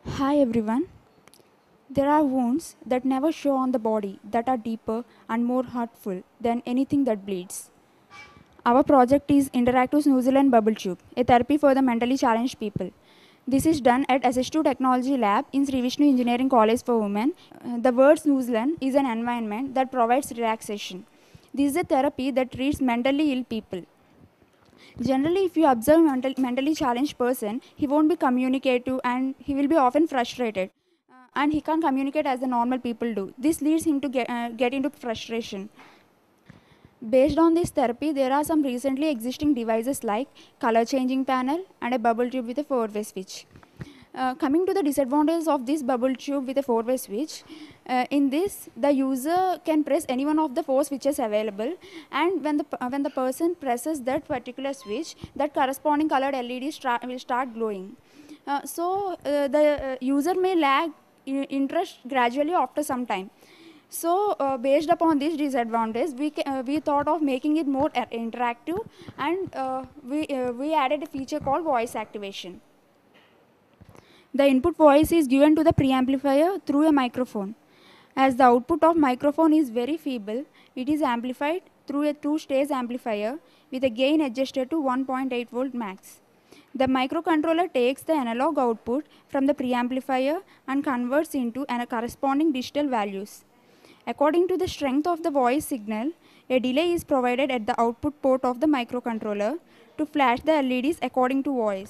Hi everyone. There are wounds that never show on the body that are deeper and more hurtful than anything that bleeds. Our project is Interactive Snoezelen Bubble Tube, a therapy for the mentally challenged people. This is done at SS2 Technology Lab in Sri Vishnu Engineering College for Women. The word Snoezelen is an environment that provides relaxation. This is a therapy that treats mentally ill people. Generally, if you observe a mentally challenged person, he won't be communicative and he will be often frustrated. And he can't communicate as the normal people do. This leads him to get into frustration. Based on this therapy, there are some recently existing devices like color changing panel and a bubble tube with a four-way switch. Coming to the disadvantages of this bubble tube with a four-way switch, in this the user can press any one of the four switches available, and when the person presses that particular switch, that corresponding colored LED will start glowing. The user may lag interest gradually after some time. So, based upon this disadvantage, we thought of making it more interactive, and we added a feature called voice activation. The input voice is given to the preamplifier through a microphone. As the output of microphone is very feeble, it is amplified through a two-stage amplifier with a gain adjusted to 1.8 volt max. The microcontroller takes the analog output from the preamplifier and converts into corresponding digital values. According to the strength of the voice signal, a delay is provided at the output port of the microcontroller to flash the LEDs according to voice.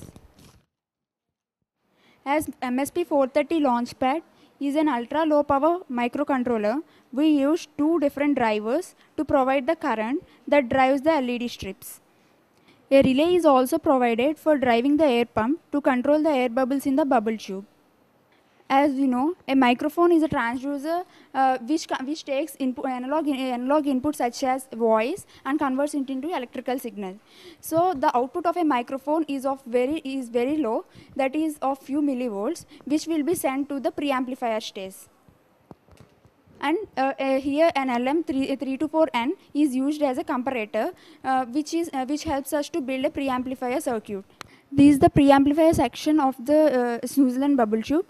As MSP430 Launchpad is an ultra-low power microcontroller, we use two different drivers to provide the current that drives the LED strips. A relay is also provided for driving the air pump to control the air bubbles in the bubble tube. As you know, a microphone is a transducer which takes analog input such as voice and converts it into electrical signal. So the output of a microphone is very low, that is of few millivolts, which will be sent to the preamplifier stage. And here an LM324N is used as a comparator, which helps us to build a preamplifier circuit. This is the preamplifier section of the Snoezelen bubble tube.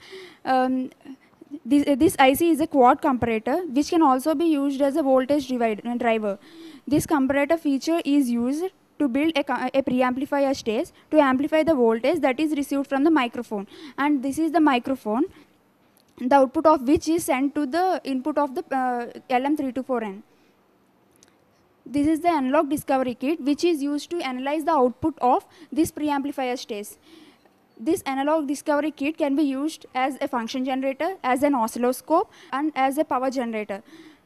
This IC is a quad comparator, which can also be used as a voltage driver. This comparator feature is used to build a preamplifier stage to amplify the voltage that is received from the microphone. And this is the microphone, the output of which is sent to the input of the LM324N. This is the analog discovery kit, which is used to analyze the output of this preamplifier stage. This analog discovery kit can be used as a function generator, as an oscilloscope, and as a power generator.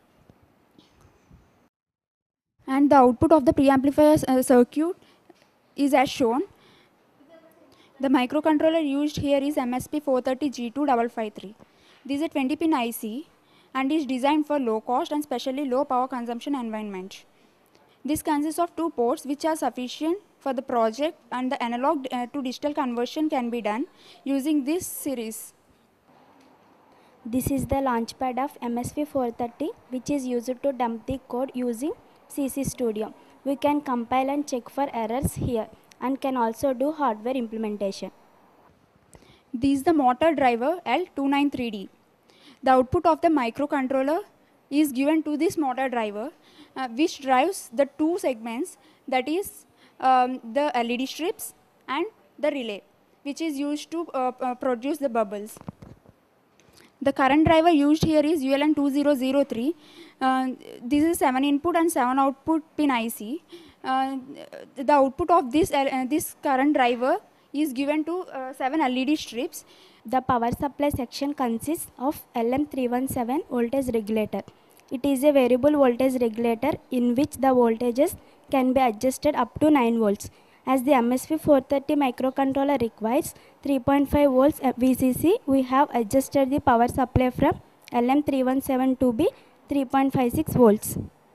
And the output of the preamplifier circuit is as shown. The microcontroller used here is MSP430G2553. This is a 20-pin IC and is designed for low cost and specially low power consumption environment. This consists of two ports which are sufficient for the project, and the analog to digital conversion can be done using this series. This is the launchpad of MSP430, which is used to dump the code using CC Studio. We can compile and check for errors here and can also do hardware implementation. This is the motor driver L293D. The output of the microcontroller is given to this motor driver, which drives the two segments, that is the LED strips and the relay, which is used to produce the bubbles. The current driver used here is ULN2003. This is 7 input and 7 output pin IC. The output of this current driver is given to 7 LED strips. The power supply section consists of LM317 voltage regulator. It is a variable voltage regulator in which the voltages can be adjusted up to 9 volts. As the MSP430 microcontroller requires 3.5 volts VCC, we have adjusted the power supply from LM317 to be 3.56 volts.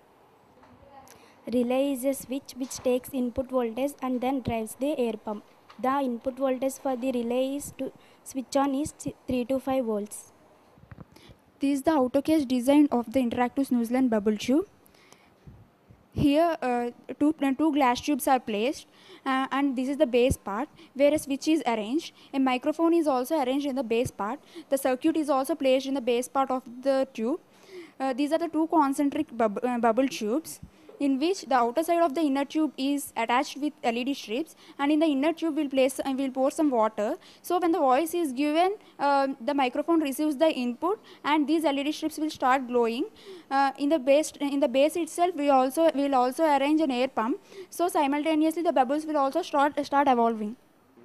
Relay is a switch which takes input voltage and then drives the air pump. The input voltage for the relay is to switch on is 3 to 5 volts. This is the auto case design of the interactive Snoezelen bubble tube. Here, two glass tubes are placed, and this is the base part where a switch is arranged. A microphone is also arranged in the base part. The circuit is also placed in the base part of the tube. These are the two concentric bubble tubes, in which the outer side of the inner tube is attached with LED strips, and in the inner tube we'll pour some water. So when the voice is given, the microphone receives the input, and these LED strips will start glowing. In the base itself, we will also arrange an air pump. So simultaneously the bubbles will also start evolving.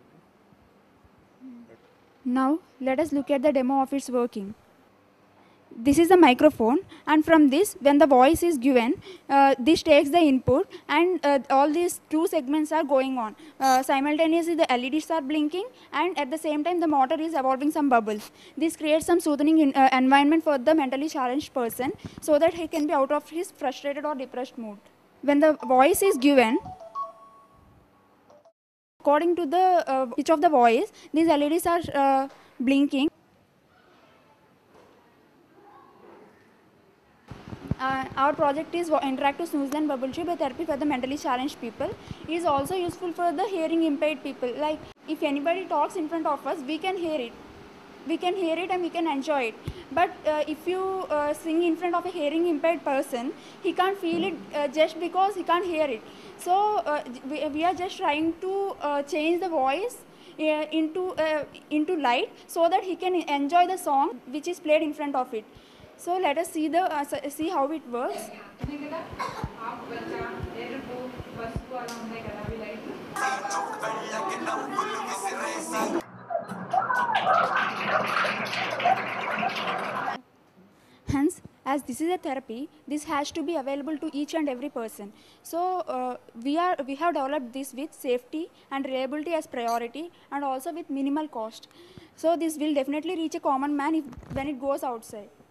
Now let us look at the demo of its working. This is the microphone, and from this, when the voice is given, this takes the input, and all these two segments are going on. Simultaneously the LEDs are blinking, and at the same time the motor is evolving some bubbles. This creates some soothing environment for the mentally challenged person, so that he can be out of his frustrated or depressed mood. When the voice is given, according to the pitch of the voice, these LEDs are blinking. Our project is interactive Snoezelen bubble tube, a therapy for the mentally challenged people. It is also useful for the hearing impaired people. Like if anybody talks in front of us, we can hear it. We can hear it and we can enjoy it. But if you sing in front of a hearing impaired person, he can't feel it just because he can't hear it. So we are just trying to change the voice into light, so that he can enjoy the song which is played in front of it. So let us see how it works. Hence, as this is a therapy, this has to be available to each and every person. So we have developed this with safety and reliability as priority, and also with minimal cost. So this will definitely reach a common man when it goes outside.